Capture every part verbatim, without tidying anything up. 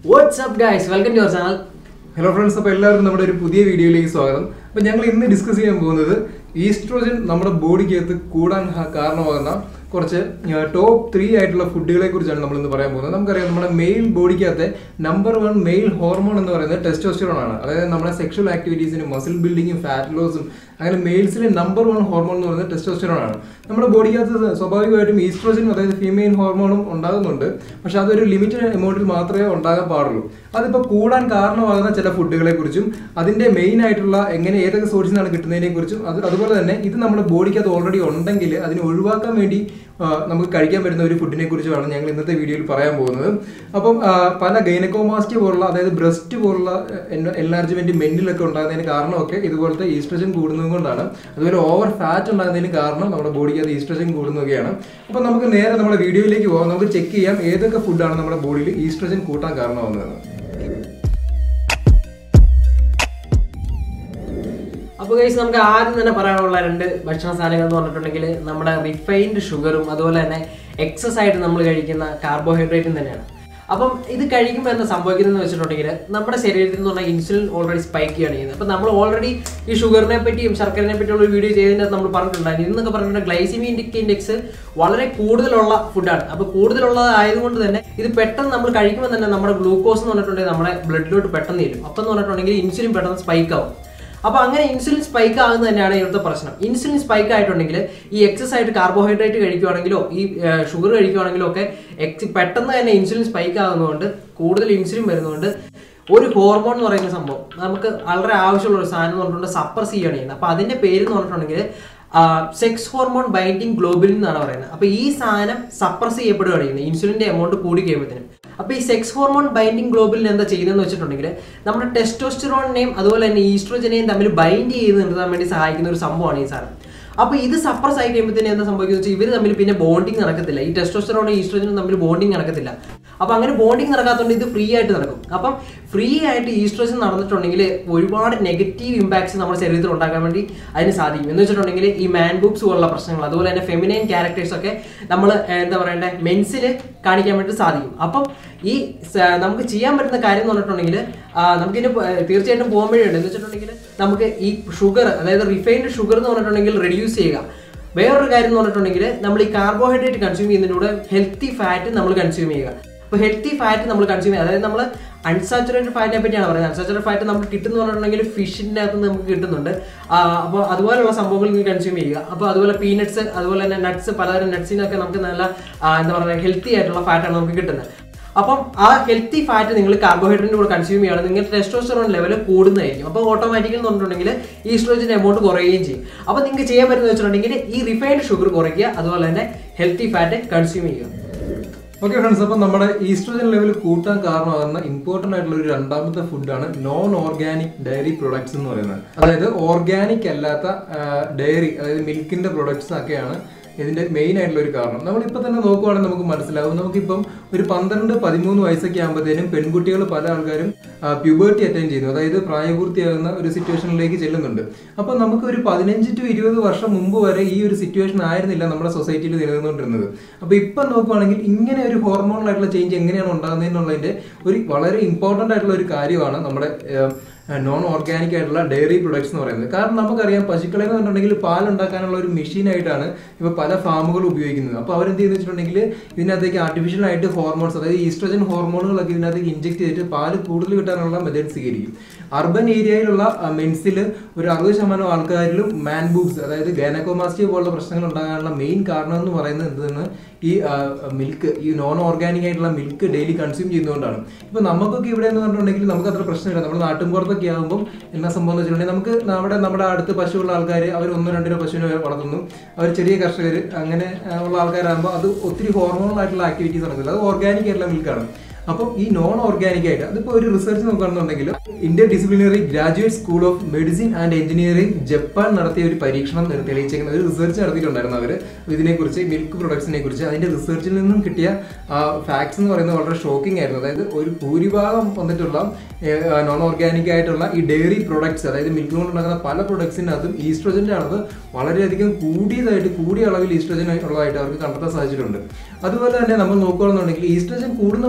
What's up guys? Welcome to our channel. Hello friends, അപ്പോൾ എല്ലാവർക്കും നമ്മുടെ ഒരു പുതിയ വീഡിയോയിലേക്ക് സ്വാഗതം. അപ്പോൾ ഞങ്ങൾ ഇന്ന് ഡിസ്കസ് ചെയ്യാൻ പോകുന്നത് ഈസ്ട്രോജൻ നമ്മുടെ ബോഡിക്കകത്ത് കൂടാൻ കാരണമാകുന്ന കുറച്ച് ടോപ്പ് ത്രീ ആയിട്ടുള്ള ഫുഡുകളെ കുറിച്ചാണ് നമ്മൾ ഇന്ന് പറയാൻ പോകുന്നത്. നമുക്കറിയാം നമ്മുടെ മെയിൽ ബോഡിക്കകത്തെ നമ്പർ വൺ മെയിൽ ഹോർമോൺ എന്ന് പറയുന്നത് ടെസ്റ്റോസ്റ്ററോൺ ആണ്. അതായത് നമ്മുടെ സെക്ഷൽ ആക്ടിവിറ്റീസിനും മസിൽ ബിൽഡിങ്ങും ഫാറ്റ് ലോസും അങ്ങനെ മെയിൽസിലെ നമ്പർ വൺ ഹോർമോൺ എന്ന് പറയുന്നത് ടെസ്റ്റോസ്റ്ററോൺ ആണ്. നമ്മുടെ ബോഡിക്കകത്ത് സ്വാഭാവികമായിട്ടും ഈസ്ട്രോജൻ അതായത് ഫീമെയിൽ ഹോർമോണും ഉണ്ടാകുന്നുണ്ട്. പക്ഷെ അതൊരു ലിമിറ്റഡ് എമൗണ്ടിൽ മാത്രമേ ഉണ്ടാകാൻ പാടുള്ളൂ. അതിപ്പോൾ കൂടാൻ കാരണമാകുന്ന ചില ഫുഡുകളെ കുറിച്ചും അതിൻ്റെ മെയിൻ ആയിട്ടുള്ള എങ്ങനെ ഏതൊക്കെ സോഴ്സിൽ നിന്നാണ് കിട്ടുന്നതിനെ കുറിച്ചും അത് അതുപോലെ തന്നെ ഇത് നമ്മുടെ ബോഡിക്കകത്ത് ഓൾറെഡി ഉണ്ടെങ്കിൽ അതിനെ ഒഴിവാക്കാൻ വേണ്ടി നമുക്ക് കഴിക്കാൻ പറ്റുന്ന ഒരു ഫുഡിനെ കുറിച്ചാണ് ഞങ്ങൾ ഇന്നത്തെ വീഡിയോയിൽ പറയാൻ പോകുന്നത്. അപ്പം പല ഗൈനക്കോമാസ്റ്റിയ പോലുള്ള അതായത് ബ്രസ്റ്റ് പോലുള്ള എൻലാർജ്മെന്റ് മെന്നിലൊക്കെ ഉണ്ടാകുന്നതിന് കാരണമൊക്കെ ഇതുപോലത്തെ ഈസ്ട്രോജൻ കൂടുന്നത് കൊണ്ടാണ്. അതുപോലെ ഓവർ ഫാറ്റ് ഉണ്ടാകുന്നതിന് കാരണം നമ്മുടെ ബോഡിക്കകത്ത് ഈസ്ട്രോജൻ കൂടുന്നതൊക്കെയാണ്. അപ്പം നമുക്ക് നേരെ നമ്മുടെ വീഡിയോയിലേക്ക് പോകാം. നമുക്ക് ചെക്ക് ചെയ്യാം ഏതൊക്കെ ഫുഡാണ് നമ്മുടെ ബോഡിയിൽ ഈസ്ട്രോജൻ കൂട്ടാൻ കാരണമാകുന്നത്. അപ്പോൾ ഗൈസ് നമുക്ക് ആദ്യം തന്നെ പറയാനുള്ള രണ്ട് ഭക്ഷണ സാധനങ്ങൾ എന്ന് പറഞ്ഞിട്ടുണ്ടെങ്കിൽ നമ്മുടെ റിഫൈൻഡ് ഷുഗറും അതുപോലെ തന്നെ എക്സസ് ആയിട്ട് നമ്മൾ കഴിക്കുന്ന കാർബോഹൈഡ്രേറ്റും തന്നെയാണ്. അപ്പം ഇത് കഴിക്കുമ്പോൾ എന്താ സംഭവിക്കുന്നതെന്ന് വെച്ചിട്ടുണ്ടെങ്കിൽ നമ്മുടെ ശരീരത്തിൽ നിന്ന് പറഞ്ഞാൽ ഇൻസുലിൻ ഓൾറെഡി സ്പൈക്ക് ചെയ്യാണ് ചെയ്യുന്നത്. അപ്പം നമ്മൾ ഓൾറെഡി ഈ ഷുഗറിനെ പറ്റിയും ശർക്കരനെ പറ്റിയുള്ള ഒരു വീഡിയോ ചെയ്തതിൻ്റെ നമ്മൾ പറഞ്ഞിട്ടുണ്ടായിരുന്നു. ഇന്നൊക്കെ പറഞ്ഞിട്ടുണ്ടെങ്കിൽ ഗ്ലൈസിമിക് ഇൻഡെക്സ് വളരെ കൂടുതലുള്ള ഫുഡാണ്. അപ്പോൾ കൂടുതലുള്ളതായതുകൊണ്ട് തന്നെ ഇത് പെട്ടെന്ന് നമ്മൾ കഴിക്കുമ്പോൾ തന്നെ നമ്മുടെ ഗ്ലൂക്കോസ് എന്ന് പറഞ്ഞിട്ടുണ്ടെങ്കിൽ നമ്മുടെ ബ്ലഡിലോട്ട് പെട്ടെന്ന് ചെല്ലും. അപ്പം എന്ന് പറഞ്ഞിട്ടുണ്ടെങ്കിൽ ഇൻസുലിൻ പെട്ടെന്ന് സ്പൈക്ക് ആവും. അപ്പോൾ അങ്ങനെ ഇൻസുലിൻ സ്പൈക്ക് ആകുന്നത് തന്നെയാണ് ഇവിടുത്തെ പ്രശ്നം. ഇൻസുലിൻ സ്പൈക്ക് ആയിട്ടുണ്ടെങ്കിൽ ഈ എക്സസ് ആയിട്ട് കാർബോഹൈഡ്രേറ്റ് കഴിക്കുകയാണെങ്കിലോ ഈ ഷുഗർ കഴിക്കുകയാണെങ്കിലോ ഒക്കെ എക്സ് പെട്ടെന്ന് തന്നെ ഇൻസുലിൻ സ്പൈക്ക് ആകുന്നതുകൊണ്ട് കൂടുതൽ ഇൻസുലിൻ വരുന്നതുകൊണ്ട് ഒരു ഹോർമോൺ എന്ന് പറയുന്ന സംഭവം നമുക്ക് വളരെ ആവശ്യമുള്ള ഒരു സാധനം എന്ന് പറഞ്ഞിട്ടുണ്ടെങ്കിൽ സപ്രസ് ചെയ്യുകയാണ് ചെയ്യുന്നത്. അപ്പോൾ അതിൻ്റെ പേര് എന്ന് പറഞ്ഞിട്ടുണ്ടെങ്കിൽ സെക്സ് ഹോർമോൺ ബൈൻഡിങ് ഗ്ലോബുലിൻ എന്നാണ് പറയുന്നത്. അപ്പോൾ ഈ സാധനം സപ്രസ് ചെയ്യപ്പെടുകയാണ് ചെയ്യുന്നത് ഇൻസുലിൻ്റെ എമൗണ്ട് കൂടി കഴിയുമ്പോഴത്തേനും. അപ്പോൾ ഈ സെക്സ് ഹോർമോൺ ബൈൻഡിങ് ഗ്ലോബുലിൻ എന്താ ചെയ്യുന്നതെന്ന് വെച്ചിട്ടുണ്ടെങ്കിൽ നമ്മുടെ ടെസ്റ്റോസ്റ്ററോണിനെയും അതുപോലെ തന്നെ ഈസ്ട്രോജനെയും തമ്മിൽ ബൈൻഡ് ചെയ്ത് നിർത്താൻ വേണ്ടി സഹായിക്കുന്ന ഒരു സംഭവമാണ് ഈ സാധനം. അപ്പോൾ ഇത് സപ്രസ് ആയി കഴിയുമ്പോഴത്തേനും എന്താ സംഭവിക്കുന്നത് വെച്ചാൽ ഇവർ തമ്മിൽ പിന്നെ ബോണ്ടിങ് നടക്കത്തില്ല. ഈ ടെസ്റ്റോസ്റ്ററോണും ഈസ്ട്രോജനും തമ്മിൽ ബോണ്ടിങ് നടക്കത്തില്ല. അപ്പോൾ അങ്ങനെ ബോണ്ടിങ് നടക്കാത്തതുകൊണ്ട് ഇത് ഫ്രീ ആയിട്ട് നടക്കും. അപ്പം ഫ്രീ ആയിട്ട് ഈസ്ട്രോജൻ നടന്നിട്ടുണ്ടെങ്കിൽ ഒരുപാട് നെഗറ്റീവ് ഇമ്പാക്ട്സ് നമ്മുടെ ശരീരത്തിൽ ഉണ്ടാക്കാൻ വേണ്ടി അതിന് സാധിക്കും. എന്ന് വെച്ചിട്ടുണ്ടെങ്കിൽ ഈ മാൻ ബൂബ്സ് പോലുള്ള പ്രശ്നങ്ങൾ അതുപോലെ തന്നെ ഫെമിനൈൻ ക്യാരക്ടേഴ്സ് ഒക്കെ നമ്മൾ എന്താ പറയേണ്ടത് മെൻസിൽ കാണിക്കാൻ വേണ്ടി സാധിക്കും. അപ്പം ഈ നമുക്ക് ചെയ്യാൻ പറ്റുന്ന കാര്യം എന്ന് പറഞ്ഞിട്ടുണ്ടെങ്കിൽ നമുക്കിതിന് തീർച്ചയായിട്ടും പോകാൻ വഴിയുണ്ട്. എന്ന് വെച്ചിട്ടുണ്ടെങ്കിൽ നമുക്ക് ഈ ഷുഗർ അതായത് റിഫൈൻഡ് ഷുഗർ എന്ന് പറഞ്ഞിട്ടുണ്ടെങ്കിൽ റെഡ്യൂസ് ചെയ്യുക. വേറൊരു കാര്യം എന്ന് പറഞ്ഞിട്ടുണ്ടെങ്കിൽ നമ്മൾ ഈ കാർബോഹൈഡ്രേറ്റ് കൺസ്യൂം ചെയ്യുന്നതിലൂടെ ഹെൽത്തി ഫാറ്റ് നമ്മൾ കൺസ്യൂം ചെയ്യുക. അപ്പോൾ ഹെൽത്തി ഫാറ്റ് നമ്മൾ കൺസ്യൂം ചെയ്യുക അതായത് നമ്മൾ അൺസാച്ചുറേറ്റഡ് ഫാറ്റിനെ പറ്റിയാണ് പറയുന്നത്. അൺസാച്ചുറേറ്റഡ് ഫാറ്റ് നമുക്ക് കിട്ടുന്ന പറഞ്ഞിട്ടുണ്ടെങ്കിൽ ഫിഷിൻ്റെ അകത്ത് നമുക്ക് കിട്ടുന്നുണ്ട്. അപ്പോൾ അതുപോലെയുള്ള സംഭവങ്ങൾ നിങ്ങൾ കൺസ്യൂം ചെയ്യുക. അപ്പോൾ അതുപോലെ പീനട്ട്സ് അതുപോലെ തന്നെ നട്ട്സ് പലതരം നട്ട്സിനൊക്കെ നമുക്ക് നല്ല എന്താ പറയുക ഹെൽത്തി ആയിട്ടുള്ള ഫാറ്റാണ് നമുക്ക് കിട്ടുന്നത്. അപ്പം ആ ഹെൽത്തി ഫാറ്റ് നിങ്ങൾ കാർബോഹൈഡ്രേറ്റിൻ്റെ കൂടെ കൺസ്യൂം ചെയ്യുകയാണെങ്കിൽ നിങ്ങളുടെ ടെസ്റ്റോസ്റ്ററോൺ ലെവൽ കൂടുന്നതായിരിക്കും. അപ്പോൾ ഓട്ടോമാറ്റിക്കലി എന്ന് പറഞ്ഞിട്ടുണ്ടെങ്കിൽ ഈസ്ട്രോജൻ എമൗണ്ട് കുറയുകയും ചെയ്യും. അപ്പോൾ നിങ്ങൾക്ക് ചെയ്യാൻ പറ്റുന്നത് വെച്ചിട്ടുണ്ടെങ്കിൽ ഈ റിഫൈൻഡ് ഷുഗർ കുറയ്ക്കുക അതുപോലെ തന്നെ ഹെൽത്തി ഫാറ്റ് കൺസ്യൂം ചെയ്യുക. ഓക്കെ ഫ്രണ്ട്സ്, അപ്പം നമ്മുടെ ഈസ്ട്രോജൻ ലെവൽ കൂട്ടാൻ കാരണമാകുന്ന ഇമ്പോർട്ടൻ്റ് ആയിട്ടുള്ള ഒരു രണ്ടാമത്തെ ഫുഡാണ് നോൺ ഓർഗാനിക് ഡയറി പ്രൊഡക്ട്സ് എന്ന് പറയുന്നത്. അതായത് ഓർഗാനിക് അല്ലാത്ത ഡയറി അതായത് മിൽക്കിൻ്റെ പ്രൊഡക്ട്സ് ഒക്കെയാണ് ഇതിൻ്റെ മെയിൻ ആയിട്ടുള്ള ഒരു കാരണം. നമ്മളിപ്പോൾ തന്നെ നോക്കുവാണെങ്കിൽ നമുക്ക് മനസ്സിലാവും. നമുക്കിപ്പം ഒരു പന്ത്രണ്ട് പതിമൂന്ന് വയസ്സൊക്കെ ആകുമ്പോഴത്തേനും പെൺകുട്ടികൾ പല ആൾക്കാരും പ്യൂബേർട്ടി അറ്റൈൻ ചെയ്യുന്നു, അതായത് പ്രായപൂർത്തിയാകുന്ന ഒരു സിറ്റുവേഷനിലേക്ക് ചെല്ലുന്നുണ്ട്. അപ്പോൾ നമുക്ക് ഒരു പതിനഞ്ച് ടു ഇരുപത് വർഷം മുമ്പ് വരെ ഈ ഒരു സിറ്റുവേഷൻ ആയിരുന്നില്ല നമ്മുടെ സൊസൈറ്റിയിൽ നിലനിന്നുകൊണ്ടിരുന്നത്. അപ്പോൾ ഇപ്പം നോക്കുവാണെങ്കിൽ ഇങ്ങനെ ഒരു ഹോർമോണലായിട്ടുള്ള ചേഞ്ച് എങ്ങനെയാണ് ഉണ്ടാകുന്നതെന്നുള്ളതിൻ്റെ ഒരു വളരെ ഇമ്പോർട്ടൻ്റ് ആയിട്ടുള്ള ഒരു കാര്യമാണ് നമ്മുടെ നോൺ ഓർഗാനിക് ആയിട്ടുള്ള ഡയറി പ്രൊഡക്ട്സ് എന്ന് പറയുന്നത്. കാരണം നമുക്കറിയാം പശുക്കളെ എന്ന് പറഞ്ഞിട്ടുണ്ടെങ്കിൽ പാലുണ്ടാക്കാനുള്ള ഒരു മെഷീനായിട്ടാണ് ഇപ്പോൾ പല ഫാമുകളും ഉപയോഗിക്കുന്നത്. അപ്പോൾ അവരെന്ത് ചെയ്യുന്നത് വെച്ചിട്ടുണ്ടെങ്കിൽ ഇതിനകത്തേക്ക് ആർട്ടിഫിഷ്യൽ ആയിട്ട് ഹോർമോൺസ് അതായത് ഈസ്ട്രോജൻ ഹോർമോണുകളൊക്കെ ഇതിനകത്തേക്ക് ഇഞ്ചെക്ട് ചെയ്തിട്ട് പാല് കൂടുതൽ കിട്ടാനുള്ള മെത്തേഡ് സ്വീകരിക്കും. അർബൻ ഏരിയയിലുള്ള മെൻസിൽ ഒരു അറുപത് ശതമാനം ആൾക്കാരിലും മാൻ ബൂബ്സ് അതായത് ഗൈനക്കോമാസ്റ്റിയ പോലുള്ള പ്രശ്നങ്ങൾ ഉണ്ടാകാനുള്ള മെയിൻ കാരണം എന്ന് പറയുന്നത് എന്തെന്ന് ഈ മിൽക്ക് ഈ നോൺ ഓർഗാനിക് ആയിട്ടുള്ള മിൽക്ക് ഡെയിലി കൺസ്യൂം ചെയ്യുന്നതുകൊണ്ടാണ്. ഇപ്പോൾ നമുക്കൊക്കെ ഇവിടെ എന്ന് പറഞ്ഞിട്ടുണ്ടെങ്കിൽ നമുക്ക് അത്ര പ്രശ്നമില്ല. നമ്മൾ നാട്ടിൻപുറത്തൊക്കെ ആകുമ്പോൾ എന്നാ സംഭവം എന്ന് വെച്ചിട്ടുണ്ടെങ്കിൽ നമുക്ക് നമ്മുടെ നമ്മുടെ അടുത്ത് പശുവുള്ള ആൾക്കാർ അവർ ഒന്നോ രണ്ടിനോ പശുവിനെ വളർത്തുന്നു, അവർ ചെറിയ കർഷകർ അങ്ങനെ ഉള്ള ആൾക്കാരാകുമ്പോൾ അത് ഒത്തിരി ഹോർമോണൽ ആയിട്ടുള്ള ആക്ടിവിറ്റീസ് നടക്കില്ല. അത് ഓർഗാനിക് ആയിട്ടുള്ള മിൽക്കാണ്. അപ്പോൾ ഈ നോൺ ഓർഗാനിക് ആയിട്ട് അതിപ്പോൾ ഒരു റിസർച്ച് നോക്കുകയാണെന്നുണ്ടെങ്കിൽ interdisciplinary graduate school of medicine and engineering Japan നടത്തിയ ഒരു പരീക്ഷണം തെളിയിച്ചേക്കുന്ന ഒരു റിസർച്ച് നടത്തിയിട്ടുണ്ടായിരുന്നു അവർ ഇതിനെക്കുറിച്ച് മിൽക്ക് പ്രൊഡക്ട്സിനെ കുറിച്ച്. അതിൻ്റെ റിസർച്ചിൽ നിന്നും കിട്ടിയ ഫാക്ട്സ് എന്ന് പറയുന്നത് വളരെ ഷോക്കിംഗ് ആയിരുന്നു. അതായത് ഒരു ഭൂരിഭാഗം വന്നിട്ടുള്ള നോൺ ഓർഗാനിക് ആയിട്ടുള്ള ഈ ഡയറി പ്രൊഡക്ട്സ് അതായത് മിൽക്ക് കൊണ്ടുണ്ടാക്കുന്ന പല പ്രൊഡക്ട്സിനകത്തും ഈസ്ട്രോജൻ്റെ അളവ് വളരെയധികം കൂടിയതായിട്ട് കൂടിയ അളവിൽ ഈസ്ട്രോജൻ ഉള്ളതായിട്ട് അവർക്ക് കണ്ടെത്താൻ സാധിച്ചിട്ടുണ്ട്. അതുപോലെ തന്നെ നമ്മൾ നോക്കുകയാണെന്നുണ്ടെങ്കിൽ ഈസ്ട്രോജൻ കൂടുന്നത് മാത്രമല്ല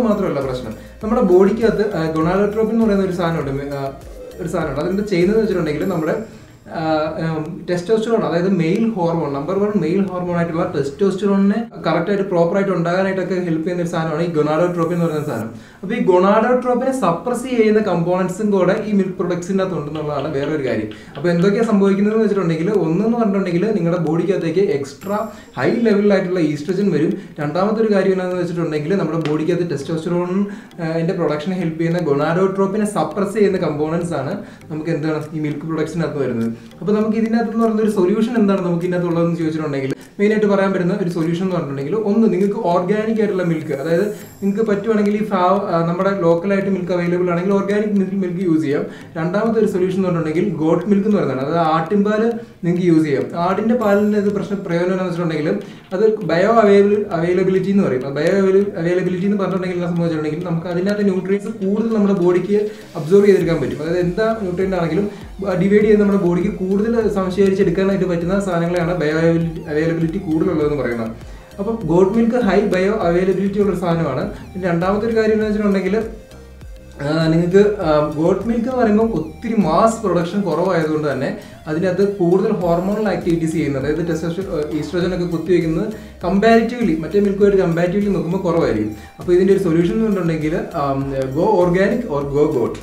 പ്രശ്നം. നമ്മുടെ ബോഡിക്കകത്ത് ഗൊണാഡോട്രോപ്പിൻ എന്ന് പറയുന്ന ഒരു സാധനമുണ്ട് ഒരു സാധനമുണ്ട് അതെന്ത് ചെയ്യുന്നതെന്ന് വെച്ചിട്ടുണ്ടെങ്കിൽ നമ്മുടെ ടെസ്റ്റോസ്റ്ററോൺ, അതായത് male hormone, number one male hormone ആയിട്ടുള്ള ടെസ്റ്റോസ്റ്ററോണിനെ കറക്റ്റായിട്ട് പ്രോപ്പറായിട്ട് ഉണ്ടാകാനായിട്ടൊക്കെ ഹെൽപ്പ് ചെയ്യുന്ന ഒരു സാധനമാണ് ഈ ഗൊണാഡോട്രോപ്പിൻ എന്ന് പറയുന്ന സാധനം. അപ്പോൾ ഈ ഗൊണാഡോട്രോപ്പിനെ സപ്രസ് ചെയ്യുന്ന കമ്പോണൻസും കൂടെ ഈ മിൽക്ക് പ്രൊഡക്ട്സിൻ്റെ അകത്ത് ഉണ്ടെന്നുള്ളതാണ് വേറൊരു കാര്യം. അപ്പോൾ എന്തൊക്കെയാണ് സംഭവിക്കുന്നതെന്ന് വെച്ചിട്ടുണ്ടെങ്കിൽ, ഒന്നെന്ന് പറഞ്ഞിട്ടുണ്ടെങ്കിൽ നിങ്ങളുടെ ബോഡിക്കകത്തേക്ക് എക്സ്ട്രാ ഹൈ ലെവലിലായിട്ടുള്ള ഈസ്ട്രജൻ വരും. രണ്ടാമത്തെ ഒരു കാര്യം എന്താണെന്ന് വെച്ചിട്ടുണ്ടെങ്കിൽ നമ്മുടെ ബോഡിക്കകത്ത് ടെസ്റ്റോസ്റ്ററോണിൻ്റെ പ്രൊഡക്ഷനെ ഹെൽപ്പ് ചെയ്യുന്ന ഗൊണാഡോട്രോപ്പിനെ സപ്രസ് ചെയ്യുന്ന കമ്പോണൻസ് ആണ് നമുക്ക് എന്താണ് ഈ മിൽക്ക് പ്രൊഡക്ട്സിനകത്ത് വരുന്നത്. അപ്പോൾ നമുക്ക് ഇതിനകത്ത് എന്ന് പറയുന്ന ഒരു സൊല്യൂഷൻ എന്താണ് നമുക്ക് ഇതിനകത്ത് ഉള്ളതെന്ന് ചോദിച്ചിട്ടുണ്ടെങ്കിൽ, മെയിനായിട്ട് പറയാൻ പറ്റുന്ന ഒരു സൊല്യൂഷൻ എന്ന് പറഞ്ഞിട്ടുണ്ടെങ്കിൽ, ഒന്ന് നിങ്ങൾക്ക് ഓർഗാനിക് ആയിട്ടുള്ള മിൽക്ക്, അതായത് നിങ്ങൾക്ക് പറ്റുവാണെങ്കിൽ ഈ ഫാ നമ്മുടെ ലോക്കലായിട്ട് മിൽക്ക് അവൈലബിൾ ആണെങ്കിൽ ഓർഗാനിക് മിൽക്ക് മിൽക്ക് യൂസ് ചെയ്യാം. രണ്ടാമത്തെ ഒരു സൊല്യൂഷൻ എന്ന് പറഞ്ഞിട്ടുണ്ടെങ്കിൽ ഗോട്ട് മിൽക്ക് എന്ന് പറയുന്നതാണ്, അതായത് ആട്ടിൻപാൽ നിങ്ങൾക്ക് യൂസ് ചെയ്യാം. ആടിൻ്റെ പാലിൻ്റെ ഇത് പ്രശ്നം പ്രയോജനം എന്ന് വെച്ചിട്ടുണ്ടെങ്കിൽ അത് ബയോ അവൈലബിൾ അവൈലബിലിറ്റി എന്ന് പറയും. ബയോ അവൈലബിലിറ്റി എന്ന് പറഞ്ഞിട്ടുണ്ടെങ്കിൽ എന്താ സംഭവിച്ചിട്ടുണ്ടെങ്കിൽ നമുക്ക് അതിനകത്ത് ന്യൂട്രിയൻസ് കൂടുതൽ നമ്മുടെ ബോഡിക്ക് അബ്സോർവ് ചെയ്തെടുക്കാൻ പറ്റും. അതായത് എന്താ ന്യൂട്രിയൻ്റ് ആണെങ്കിലും ഡിവൈഡ് ചെയ്ത് നമ്മുടെ ബോഡിക്ക് കൂടുതൽ സംശയിച്ചെടുക്കാനായിട്ട് പറ്റുന്ന സാധനങ്ങളാണ് ബയോ അവൈലബിലിറ്റി കൂടുതലുള്ളതെന്ന് പറയുന്നത്. അപ്പം goat milk high bio availability ഉള്ളൊരു സാധനമാണ്. പിന്നെ രണ്ടാമത്തെ ഒരു കാര്യം എന്ന് വെച്ചിട്ടുണ്ടെങ്കിൽ, നിങ്ങൾക്ക് ഗോട്ട് മിൽക്ക് എന്ന് പറയുമ്പോൾ ഒത്തിരി മാസ് പ്രൊഡക്ഷൻ കുറവായതുകൊണ്ട് തന്നെ അതിനകത്ത് കൂടുതൽ ഹോർമോണൽ ആക്ടിവിറ്റീസ് ചെയ്യുന്നത്, അതായത് ടെസ്റ്റോസ്റ്ററോൺ ഈസ്ട്രോജൻ ഒക്കെ കുത്തിവെക്കുന്നത് കമ്പാരിറ്റീവ്ലി മറ്റേ മിൽക്കുമായിട്ട് കമ്പാരിറ്റീവ്ലി നോക്കുമ്പോൾ കുറവായിരിക്കും. അപ്പോൾ ഇതിൻ്റെ ഒരു സൊല്യൂഷൻ എന്ന് പറഞ്ഞിട്ടുണ്ടെങ്കിൽ go organic or go goat.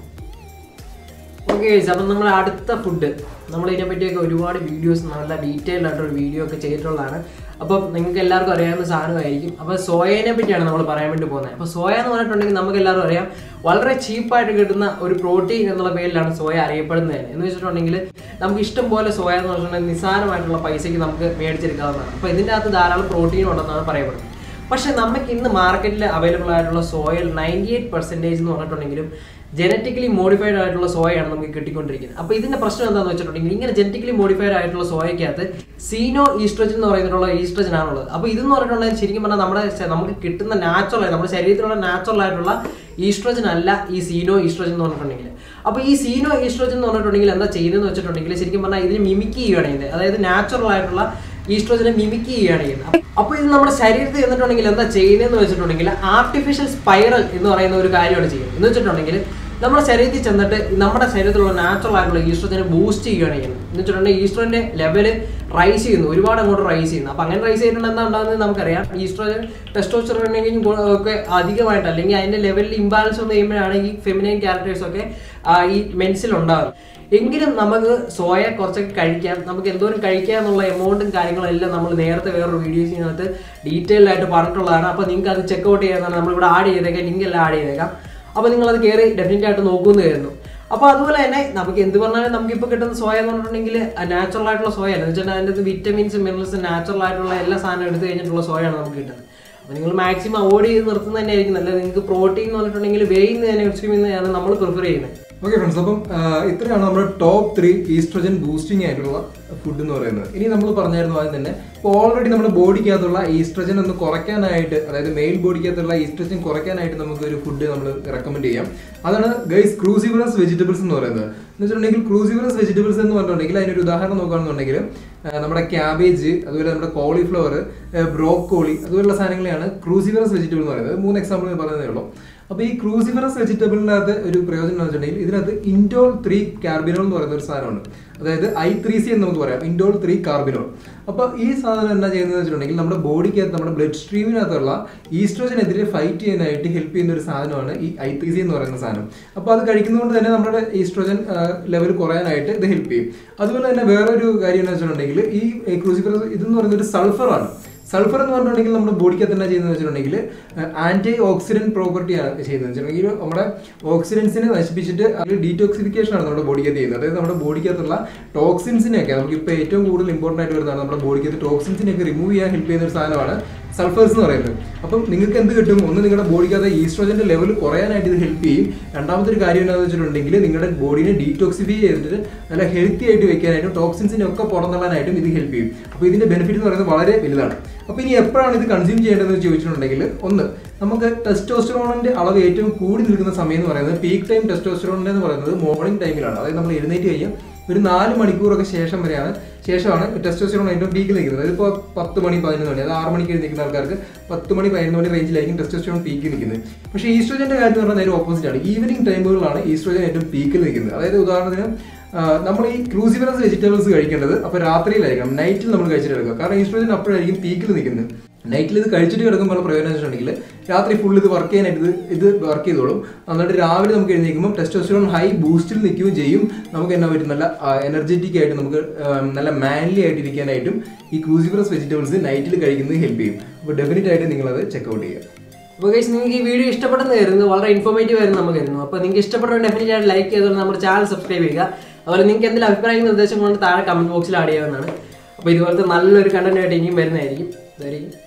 Okay, അപ്പം നമ്മുടെ അടുത്ത ഫുഡ്, നമ്മൾ ഇതിനെ പറ്റിയൊക്കെ ഒരുപാട് വീഡിയോസ് നല്ല ഡീറ്റെയിൽഡ് ആയിട്ടൊരു വീഡിയോ ഒക്കെ ചെയ്തിട്ടുള്ളതാണ്. അപ്പം നിങ്ങൾക്ക് എല്ലാവർക്കും അറിയാവുന്ന സാധനമായിരിക്കും. അപ്പോൾ സോയനെ പറ്റിയാണ് നമ്മൾ പറയാൻ വേണ്ടി പോകുന്നത്. അപ്പോൾ സോയ എന്ന് പറഞ്ഞിട്ടുണ്ടെങ്കിൽ നമുക്ക് എല്ലാവർക്കും അറിയാം, വളരെ ചീപ്പായിട്ട് കിട്ടുന്ന ഒരു പ്രോട്ടീൻ എന്നുള്ള പേരിലാണ് സോയ അറിയപ്പെടുന്നത് തന്നെ. എന്ന് വെച്ചിട്ടുണ്ടെങ്കിൽ നമുക്ക് ഇഷ്ടം പോലെ സോയ എന്ന് പറഞ്ഞിട്ടുണ്ടെങ്കിൽ നിസ്സാരമായിട്ടുള്ള പൈസയ്ക്ക് നമുക്ക് മേടിച്ചെടുക്കാവുന്നതാണ്. അപ്പോൾ ഇതിൻ്റെ അകത്ത് ധാരാളം പ്രോട്ടീൻ ഉണ്ടെന്നാണ് പറയപ്പെടുന്നത്. പക്ഷേ നമുക്ക് ഇന്ന് മാർക്കറ്റിൽ അവൈലബിൾ ആയിട്ടുള്ള സോയിൽ നയൻറ്റി എയ്റ്റ് പെർസെൻറ്റേജ് എന്ന് പറഞ്ഞിട്ടുണ്ടെങ്കിലും ജനറ്റിക്കലി മോഡിഫൈഡ് ആയിട്ടുള്ള സോയയാണ് നമുക്ക് കിട്ടിക്കൊണ്ടിരിക്കുന്നത്. അപ്പോൾ ഇതിന്റെ പ്രശ്നം എന്താണെന്ന് വെച്ചിട്ടുണ്ടെങ്കിൽ, ഇങ്ങനെ ജനറ്റിക്കലി മോഡിഫൈഡ് ആയിട്ടുള്ള സോയക്കകത്ത് സീനോ ഈസ്ട്രോജൻ എന്ന് പറയുന്നിട്ടുള്ള ഈസ്ട്രോജൻ ആണുള്ളത്. അപ്പോൾ ഇതെന്ന് പറഞ്ഞിട്ടുണ്ടെങ്കിൽ ശരിക്കും പറഞ്ഞാൽ നമ്മുടെ നമുക്ക് കിട്ടുന്ന നാച്ചുറൽ, നമ്മുടെ ശരീരത്തിലുള്ള നാച്ചുറൽ ആയിട്ടുള്ള ഈസ്ട്രോജൻ അല്ല ഈ സീനോ ഈസ്ട്രോജൻ എന്ന് പറഞ്ഞിട്ടുണ്ടെങ്കിൽ. അപ്പോൾ ഈ സീനോ ഈസ്ട്രോജൻ എന്ന് പറഞ്ഞിട്ടുണ്ടെങ്കിൽ എന്താ ചെയ്യുന്നതെന്ന് വെച്ചിട്ടുണ്ടെങ്കിൽ, ശരിക്കും പറഞ്ഞാൽ ഇതിന് മിമിക് ചെയ്യുകയാണ് ചെയ്യുന്നത്. അതായത് നാച്ചുറൽ ആയിട്ടുള്ള ഈസ്ട്രോജനെ മിമിക് ചെയ്യുകയാണ് ചെയ്യുന്നത്. അപ്പോൾ ഇത് നമ്മുടെ ശരീരത്തിൽ എന്നിട്ടുണ്ടെങ്കിൽ എന്താ ചെയ്യുന്നതെന്ന് വെച്ചിട്ടുണ്ടെങ്കിൽ, ആർട്ടിഫിഷ്യൽ സ്പൈറൽ എന്ന് പറയുന്ന ഒരു കാര്യമാണ് ചെയ്യുന്നത്. എന്ന് വെച്ചിട്ടുണ്ടെങ്കിൽ നമ്മുടെ ശരീരത്തിൽ ചെന്നിട്ട് നമ്മുടെ ശരീരത്തിലുള്ള നാച്ചുറൽ ആയിട്ടുള്ള ഈസ്ട്രോജനെ ബൂസ്റ്റ് ചെയ്യുകയാണ് ചെയ്യുന്നത്. എന്ന് വെച്ചിട്ടുണ്ടെങ്കിൽ ഈസ്ട്രോജന്റെ ലെവല് റൈസ് ചെയ്യുന്നു, ഒരുപാട് അങ്ങോട്ട് റൈസ് ചെയ്യുന്നു. അപ്പോൾ അങ്ങനെ റൈസ് ചെയ്തിട്ടുണ്ട് എന്താ ഉണ്ടാകുന്നത് നമുക്കറിയാം. ഈസ്ട്രോജൻ ടെസ്റ്റോസ്റ്ററോണിനെയും ഒക്കെ അധികമായിട്ട്, അല്ലെങ്കിൽ അതിന്റെ ലെവലിൽ ഇംബാലൻസ് വന്ന് കഴിയുമ്പോഴാണ് ഈ ഫെമിനൈൻ ക്യാരക്ടേഴ്സ് ഒക്കെ ഈ മെൻസിൽ ഉണ്ടാകുന്നത്. എങ്കിലും നമുക്ക് സോയ കുറച്ചൊക്കെ കഴിക്കാം, നമുക്ക് എന്തോരം കഴിക്കാം എന്നുള്ള എമൗണ്ടും കാര്യങ്ങളെല്ലാം നമ്മൾ നേരത്തെ വേറൊരു വീഡിയോസിനകത്ത് ഡീറ്റെയിൽഡ് ആയിട്ട് പറഞ്ഞിട്ടുള്ളതാണ്. അപ്പോൾ നിങ്ങൾക്ക് അത് ചെക്കൗട്ട് ചെയ്യാനാണ് നമ്മളിവിടെ ആഡ് ചെയ്തേക്കാം, ലിങ്ക് എല്ലാം ആഡ് ചെയ്തേക്കാം. അപ്പോൾ നിങ്ങളത് കയറി ഡെഫിനറ്റ് ആയിട്ട് നോക്കുമെന്ന് കരുതുന്നു. അപ്പോൾ അതുപോലെ തന്നെ നമുക്ക് എന്ത് പറഞ്ഞാലും നമുക്കിപ്പോൾ കിട്ടുന്ന സോയ എന്ന് പറഞ്ഞിട്ടുണ്ടെങ്കിൽ നാച്ചുറൽ ആയിട്ടുള്ള സോയ അല്ല. എന്ന് വെച്ചിട്ടുണ്ടെങ്കിൽ അതിൻ്റെ അകത്ത് വിറ്റമിൻസ് മിനറൽസ് നാച്ചുറൽ ആയിട്ടുള്ള എല്ലാ സാധനവും എടുത്തു കഴിഞ്ഞിട്ടുള്ള സോയാണ് നമുക്ക് കിട്ടുന്നത്. അപ്പോൾ നിങ്ങൾ മാക്സിമം അവോയ്ഡ് ചെയ്ത് നിർത്തുന്നത് തന്നെ ആയിരിക്കും നല്ലത്. നിങ്ങൾക്ക് പ്രോട്ടീൻ എന്ന് പറഞ്ഞിട്ടുണ്ടെങ്കിൽ വേയിന്ന് തന്നെ കൺസ്യൂം ചെയ്യുന്നതാണ് നമ്മൾ പ്രിഫർ ചെയ്യുന്നത്. ഓക്കെ ഫ്രണ്ട്സ്, അപ്പം ഇത്രയാണ് നമ്മുടെ ടോപ്പ് ത്രീ ഈസ്ട്രോജൻ ബൂസ്റ്റിംഗ് ആയിട്ടുള്ള ഫുഡ് എന്ന് പറയുന്നത്. ഇനി നമ്മൾ പറഞ്ഞായിരുന്നു ആദ്യം തന്നെ, ഇപ്പോൾ ഓൾറെഡി നമ്മുടെ ബോഡിക്കകത്തുള്ള ഈസ്ട്രോജൻ ഒന്ന് കുറയ്ക്കാനായിട്ട്, അതായത് മെയിൽ ബോഡിക്കകത്തുള്ള ഈസ്ട്രോജൻ കുറയ്ക്കാനായിട്ട് നമുക്ക് ഒരു ഫുഡ് നമ്മൾ റെക്കമെൻഡ് ചെയ്യാം. അതാണ് ഗൈസ് ക്രൂസിവറസ് വെജിറ്റബിൾസ് എന്ന് പറയുന്നത്. എന്ന് വെച്ചിട്ടുണ്ടെങ്കിൽ ക്രൂസിവറസ് വെജിറ്റബിൾസ് എന്ന് പറഞ്ഞിട്ടുണ്ടെങ്കിൽ അതിനൊരു ഉദാഹരണം നോക്കുകയാണെന്നുണ്ടെങ്കിൽ നമ്മുടെ ക്യാബേജ്, അതുപോലെ നമ്മുടെ കോളിഫ്ലവർ, ബ്രോക്കോളി, അതുപോലുള്ള സാധനങ്ങളെയാണ് ക്രൂസിവറസ് വെജിറ്റബിൾ എന്ന് പറയുന്നത്. മൂന്ന് എക്സാമ്പിൾ ഞാൻ പറയുന്നതേ ഉള്ളൂ. അപ്പോൾ ഈ ക്രൂസിവറസ് വെജിറ്റബിളിനകത്ത് ഒരു പ്രയോജനം എന്ന് വെച്ചിട്ടുണ്ടെങ്കിൽ, ഇതിനകത്ത് ഇൻഡോൾ ത്രീ കാർബിനോൾ എന്ന് പറയുന്ന ഒരു സാധനമുണ്ട്. അതായത് ഐ ത്രീ സി എന്ന് നമുക്ക് പറയാം, ഇൻഡോൾ ത്രീ കാർബിനോൾ. അപ്പോൾ ഈ സാധനം എന്താ ചെയ്യുന്നത് വെച്ചിട്ടുണ്ടെങ്കിൽ, നമ്മുടെ ബോഡിക്കകത്ത് നമ്മുടെ ബ്ലഡ് സ്ട്രീമിനകത്തുള്ള ഈസ്ട്രോജനെതിരെ ഫൈറ്റ് ചെയ്യാനായിട്ട് ഹെൽപ്പ് ചെയ്യുന്ന ഒരു സാധനമാണ് ഈ ഐ ത്രീ സി എന്ന് പറയുന്ന സാധനം. അപ്പോൾ അത് കഴിക്കുന്നതുകൊണ്ട് തന്നെ നമ്മുടെ ഈസ്ട്രോജൻ ലെവൽ കുറയാനായിട്ട് ഇത് ഹെൽപ്പ് ചെയ്യും. അതുപോലെ തന്നെ വേറൊരു കാര്യം എന്ന് വെച്ചിട്ടുണ്ടെങ്കിൽ, ഈ ക്രൂസിവറസ് ഇതെന്ന് പറയുന്നത് ഒരു സൾഫറാണ്. സൾഫർ എന്ന് പറഞ്ഞിട്ടുണ്ടെങ്കിൽ നമ്മുടെ ബോഡിക്കകത്ത് എന്താ ചെയ്യുന്നത് വെച്ചിട്ടുണ്ടെങ്കിൽ ആന്റി ഓക്സിഡന്റ് പ്രോപ്പർട്ടിയാണ് ചെയ്യുന്നത് വെച്ചിട്ടുണ്ടെങ്കിൽ, നമ്മുടെ ഓക്സിഡൻസിനെ നശിപ്പിച്ചിട്ട് അത് ഡീറ്റോക്സിഫിക്കേഷൻ ആണ് നമ്മുടെ ബോഡിക്കകത്ത് ചെയ്യുന്നത്. അതായത് നമ്മുടെ ബോഡിക്കകത്തുള്ള ടോക്സിൻസിനെയൊക്കെ, നമുക്ക് ഇപ്പോൾ ഏറ്റവും കൂടുതൽ ഇമ്പോർട്ടൻ്റ് ആയിട്ട് വരുന്നതാണ് നമ്മുടെ ബോഡിക്കകത്ത് ടോക്സിൻസിനെയൊക്കെ റിമൂവ് ചെയ്യാൻ ഹെൽപ്പ് ചെയ്യുന്ന ഒരു സാധനമാണ് സൾഫേഴ്സ് എന്ന് പറയുന്നത്. അപ്പം നിങ്ങൾക്ക് എന്ത് കിട്ടും? ഒന്ന്, നിങ്ങളുടെ ബോഡിക്കകത്ത് ഈസ്ട്രോജന്റെ ലെവൽ കുറയാനായിട്ട് ഇത് ഹെൽപ്പ് ചെയ്യും. രണ്ടാമത്തെ ഒരു കാര്യം എന്താണെന്ന് വെച്ചിട്ടുണ്ടെങ്കിൽ, നിങ്ങളുടെ ബോഡിനെ ഡീറ്റോക്സിഫൈ ചെയ്തിട്ട് നല്ല ഹെൽത്തി ആയിട്ട് വെക്കാനായിട്ടും ടോക്സിൻസിനെ ഒക്കെ പുറന്തള്ളാനായിട്ടും ഇത് ഹെൽപ്പ് ചെയ്യും. അപ്പോൾ ഇതിന്റെ ബെനിഫിറ്റ് എന്ന് പറയുന്നത് വളരെ വലുതാണ്. അപ്പോൾ ഇനി എപ്പോഴാണ് ഇത് കൺസ്യൂം ചെയ്യേണ്ടതെന്ന് ചോദിച്ചിട്ടുണ്ടെങ്കിൽ, ഒന്ന്, നമുക്ക് ടെസ്റ്റോസ്റ്ററോണിന്റെ അളവ് ഏറ്റവും കൂടി നിൽക്കുന്ന സമയം എന്ന് പറയുന്നത്, പീക്ക് ടൈം ടെസ്റ്റോസ്റ്ററോണിന്റെ എന്ന് പറയുന്നത് മോർണിംഗ് ടൈമിലാണ്. അതായത് നമ്മൾ എഴുന്നേറ്റ് കഴിഞ്ഞാൽ ഒരു നാല് മണിക്കൂറൊക്കെ ശേഷം വരെയാണ് ശേഷമാണ് ടെസ്റ്റോസ്റ്ററോൺ ഏറ്റവും പീക്കിൽ നിൽക്കുന്നത്. അതിപ്പോൾ പത്ത് മണി പതിനൊന്ന് മണി, അത് ആറ് മണിക്ക് നിൽക്കുന്ന ആൾക്കാർക്ക് പത്ത് മണി പതിനൊന്ന് മണി റേഞ്ചിലായിരിക്കും ടെസ്റ്റോസ്റ്ററോൺ പീക്കിൽ നിൽക്കുന്നത്. പക്ഷേ ഈസ്ട്രോജന്റെ കാര്യം എന്ന് പറഞ്ഞാൽ നേരെ ഓപ്പോസിറ്റ് ആണ്. ഈവനിങ് ടൈമുകളിലാണ് ഈസ്ട്രോജൻ ഏറ്റവും പീക്കിൽ നിൽക്കുന്നത്. അതായത് ഉദാഹരണത്തിന് നമ്മൾ ഈ ക്രൂസിഫറസ് വെജിറ്റബിൾസ് കഴിക്കേണ്ടത് അപ്പോൾ രാത്രിയിലായിരിക്കണം, നൈറ്റിൽ നമ്മൾ കഴിച്ചിട്ട് എടുക്കുക. കാരണം ഈസ്ട്രോജൻ അപ്പോഴായിരിക്കും പീക്കിൽ നിൽക്കുന്നത്. നൈറ്റിൽ ഇത് കഴിച്ചിട്ട് കിടക്കുമ്പോൾ പ്രയോജനം വെച്ചിട്ടുണ്ടെങ്കിൽ രാത്രി ഫുൾ ഇത് വർക്ക് ചെയ്യാനായിട്ട് ഇത് ഇത് വർക്ക് ചെയ്തോളും. എന്നിട്ട് രാവിലെ നമുക്ക് എഴുന്നേൽക്കുമ്പോൾ ടെസ്റ്റോസ്റ്ററോൺ ഹൈ ബൂസ്റ്റിൽ നിൽക്കുകയും ചെയ്യും. നമുക്ക് എന്നാ പറ്റും, നല്ല എനർജറ്റിക് ആയിട്ട് നമുക്ക് നല്ല മാൻലി ആയിട്ട് ഇരിക്കാനായിട്ടും ഈ ക്രൂസിഫറസ് വെജിറ്റബിൾസ് നൈറ്റിൽ കഴിക്കുന്നത് ഹെൽപ്പ് ചെയ്യും. അപ്പോൾ ഡെഫിനറ്റ് ആയിട്ട് നിങ്ങളത് ചെക്കൗട്ട് ചെയ്യുക. അപ്പോൾ ഗൈസ് നിങ്ങൾക്ക് ഈ വീഡിയോ ഇഷ്ടപ്പെടുന്ന കരുതുന്നു, വളരെ ഇൻഫോർമേറ്റീവ് ആയിരുന്നു നമുക്ക് കരുതുന്നു. അപ്പോൾ നിങ്ങൾക്ക് ഇഷ്ടപ്പെട്ട ഡെഫിനറ്റ് ആയിട്ട് ലൈക്ക് ചെയ്തോളൂ, നമ്മുടെ ചാനൽ സബ്സ്ക്രൈബ് ചെയ്യുക. അതുപോലെ നിങ്ങൾക്ക് എന്തെങ്കിലും അഭിപ്രായങ്ങൾ നിർദ്ദേശങ്ങളുണ്ട് താഴെ കമന്റ് ബോക്സിൽ ആഡ് ചെയ്യാവുന്നതാണ്. അപ്പോൾ ഇതുപോലത്തെ നല്ലൊരു കണ്ടന്റ് ആയിട്ട് ഇനിയും വരുന്നതായിരിക്കും.